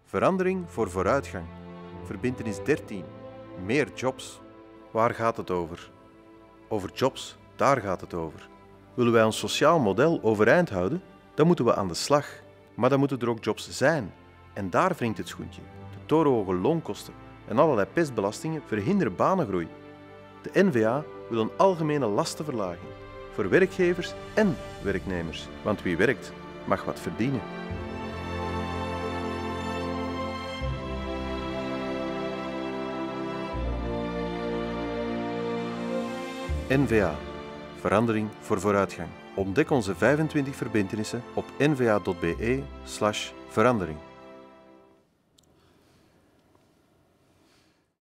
Verandering voor vooruitgang. Verbintenis 13. Meer jobs. Waar gaat het over? Over jobs, daar gaat het over. Willen wij ons sociaal model overeind houden, dan moeten we aan de slag. Maar dan moeten er ook jobs zijn. En daar wringt het schoentje. De torenhoge loonkosten en allerlei pestbelastingen verhinderen banengroei. De N-VA wil een algemene lastenverlaging. Voor werkgevers en werknemers. Want wie werkt, mag wat verdienen. N-VA. Verandering voor vooruitgang. Ontdek onze 25 verbintenissen op nva.be/verandering.